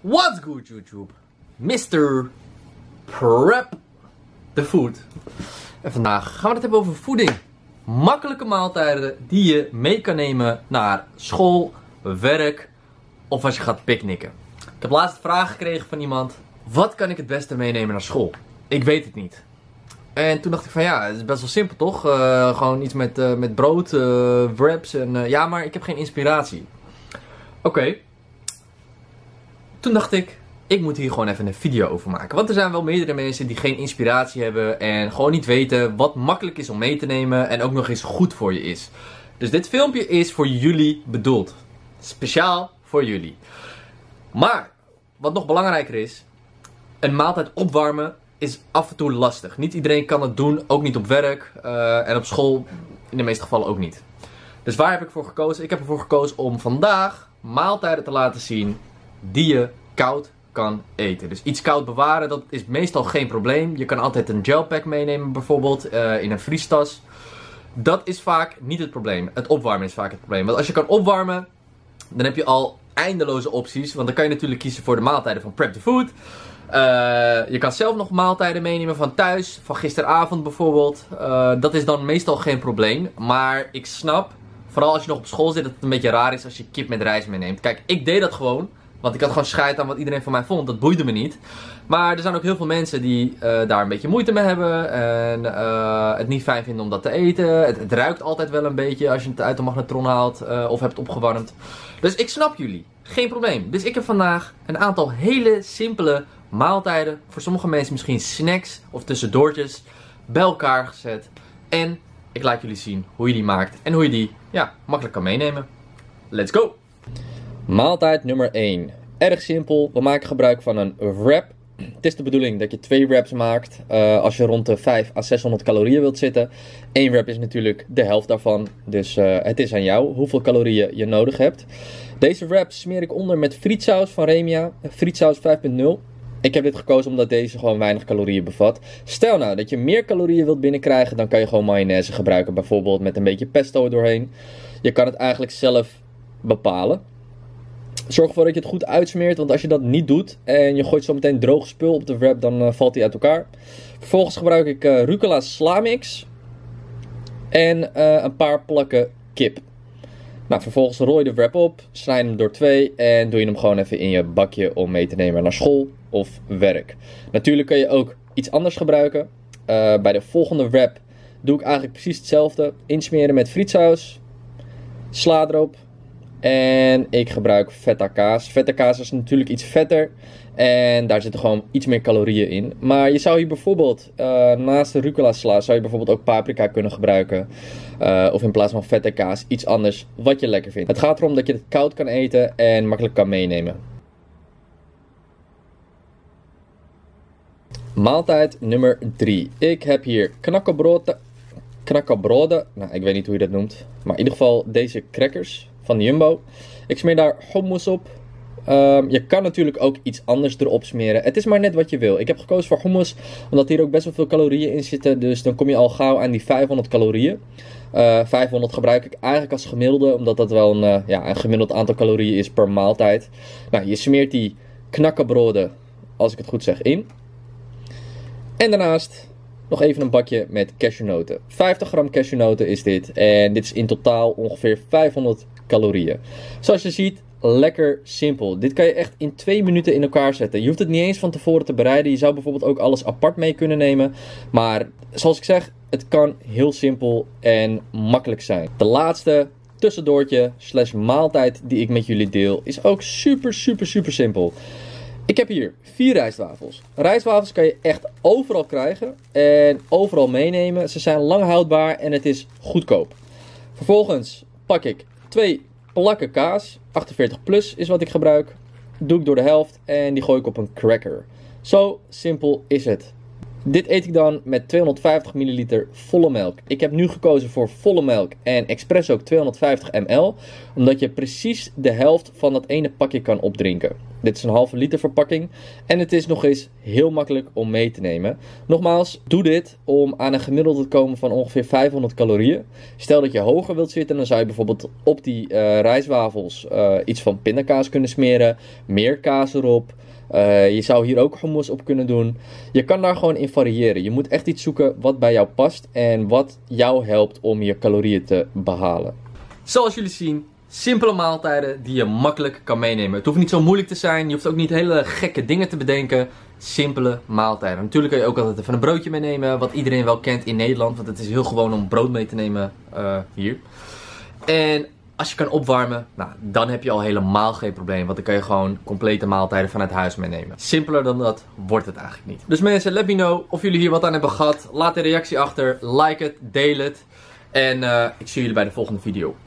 What's good YouTube? Mr. Prep the Food. En vandaag gaan we het hebben over voeding. Makkelijke maaltijden die je mee kan nemen naar school, werk of als je gaat picknicken. Ik heb laatst een vraag gekregen van iemand. Wat kan ik het beste meenemen naar school? Ik weet het niet. En toen dacht ik van ja, het is best wel simpel toch? Gewoon iets met brood, wraps en ja, maar ik heb geen inspiratie. Oké. Toen dacht ik moet hier gewoon even een video over maken. Want er zijn wel meerdere mensen die geen inspiratie hebben en gewoon niet weten wat makkelijk is om mee te nemen en ook nog eens goed voor je is. Dus dit filmpje is voor jullie bedoeld. Speciaal voor jullie. Maar, wat nog belangrijker is, een maaltijd opwarmen is af en toe lastig. Niet iedereen kan het doen, ook niet op werk en op school in de meeste gevallen ook niet. Dus waar heb ik voor gekozen? Ik heb ervoor gekozen om vandaag maaltijden te laten zien die je koud kan eten. Dus iets koud bewaren, dat is meestal geen probleem. Je kan altijd een gelpack meenemen bijvoorbeeld in een vriestas. Dat is vaak niet het probleem. Het opwarmen is vaak het probleem. Want als je kan opwarmen, dan heb je al eindeloze opties. Want dan kan je natuurlijk kiezen voor de maaltijden van Prep the Food. Je kan zelf nog maaltijden meenemen van thuis, van gisteravond bijvoorbeeld. Dat is dan meestal geen probleem. Maar ik snap, vooral als je nog op school zit, dat het een beetje raar is als je kip met rijst meeneemt. Kijk, ik deed dat gewoon. Want ik had gewoon scheid aan wat iedereen van mij vond. Dat boeide me niet. Maar er zijn ook heel veel mensen die daar een beetje moeite mee hebben. En het niet fijn vinden om dat te eten. Het ruikt altijd wel een beetje als je het uit de magnetron haalt. Of hebt opgewarmd. Dus ik snap jullie. Geen probleem. Dus ik heb vandaag een aantal hele simpele maaltijden. Voor sommige mensen misschien snacks of tussendoortjes. Bij elkaar gezet. En ik laat jullie zien hoe je die maakt. En hoe je die makkelijk kan meenemen. Let's go! Maaltijd nummer 1. Erg simpel. We maken gebruik van een wrap. Het is de bedoeling dat je 2 wraps maakt. Als je rond de 500 à 600 calorieën wilt zitten. 1 wrap is natuurlijk de helft daarvan. Dus het is aan jou hoeveel calorieën je nodig hebt. Deze wrap smeer ik onder met frietsaus van Remia. Frietsaus 5.0. Ik heb dit gekozen omdat deze gewoon weinig calorieën bevat. Stel nou dat je meer calorieën wilt binnenkrijgen. Dan kan je gewoon mayonaise gebruiken. Bijvoorbeeld met een beetje pesto er doorheen. Je kan het eigenlijk zelf bepalen. Zorg ervoor dat je het goed uitsmeert, want als je dat niet doet en je gooit zo meteen droog spul op de wrap, dan valt die uit elkaar. Vervolgens gebruik ik rucola slamix en een paar plakken kip. Nou, vervolgens rooi je de wrap op, snijd hem door 2 en doe je hem gewoon even in je bakje om mee te nemen naar school of werk. Natuurlijk kun je ook iets anders gebruiken. Bij de volgende wrap doe ik eigenlijk precies hetzelfde. Insmeren met frietsaus, sla erop. En ik gebruik feta kaas. Feta kaas is natuurlijk iets vetter. En daar zitten gewoon iets meer calorieën in. Maar je zou hier bijvoorbeeld, naast de rucola sla, zou je bijvoorbeeld ook paprika kunnen gebruiken. Of in plaats van feta kaas iets anders wat je lekker vindt. Het gaat erom dat je het koud kan eten en makkelijk kan meenemen. Maaltijd nummer 3. Ik heb hier knakkenbroden. Nou, ik weet niet hoe je dat noemt. Maar in ieder geval deze crackers van de Jumbo. Ik smeer daar hummus op. Je kan natuurlijk ook iets anders erop smeren. Het is maar net wat je wil. Ik heb gekozen voor hummus, omdat hier ook best wel veel calorieën in zitten. Dus dan kom je al gauw aan die 500 calorieën. 500 gebruik ik eigenlijk als gemiddelde, omdat dat wel een gemiddeld aantal calorieën is per maaltijd. Nou, je smeert die knakkenbroden, als ik het goed zeg, in. En daarnaast nog even een bakje met cashewnoten. 50 gram cashewnoten is dit. En dit is in totaal ongeveer 500 calorieën. Zoals je ziet, lekker simpel. Dit kan je echt in 2 minuten in elkaar zetten. Je hoeft het niet eens van tevoren te bereiden. Je zou bijvoorbeeld ook alles apart mee kunnen nemen. Maar zoals ik zeg, het kan heel simpel en makkelijk zijn. De laatste tussendoortje / maaltijd die ik met jullie deel is ook super simpel. Ik heb hier 4 rijstwafels. Rijstwafels kan je echt overal krijgen en overal meenemen. Ze zijn lang houdbaar en het is goedkoop. Vervolgens pak ik 2 plakken kaas. 48 plus is wat ik gebruik. Doe ik door de helft en die gooi ik op een cracker. Zo simpel is het. Dit eet ik dan met 250 ml volle melk. Ik heb nu gekozen voor volle melk en espresso 250 ml. Omdat je precies de helft van dat ene pakje kan opdrinken. Dit is een halve liter verpakking. En het is nog eens heel makkelijk om mee te nemen. Nogmaals, doe dit om aan een gemiddelde te komen van ongeveer 500 calorieën. Stel dat je hoger wilt zitten, dan zou je bijvoorbeeld op die rijstwafels iets van pindakaas kunnen smeren. Meer kaas erop. Je zou hier ook hummus op kunnen doen. Je kan daar gewoon in variëren. Je moet echt iets zoeken wat bij jou past en wat jou helpt om je calorieën te behalen. Zoals jullie zien, simpele maaltijden die je makkelijk kan meenemen. Het hoeft niet zo moeilijk te zijn. Je hoeft ook niet hele gekke dingen te bedenken. Simpele maaltijden. Natuurlijk kun je ook altijd even een broodje meenemen, wat iedereen wel kent in Nederland. Want het is heel gewoon om brood mee te nemen hier. En als je kan opwarmen, nou, dan heb je al helemaal geen probleem. Want dan kan je gewoon complete maaltijden vanuit huis meenemen. Simpeler dan dat wordt het eigenlijk niet. Dus mensen, let me know of jullie hier wat aan hebben gehad. Laat een reactie achter. Like het, deel het. En ik zie jullie bij de volgende video.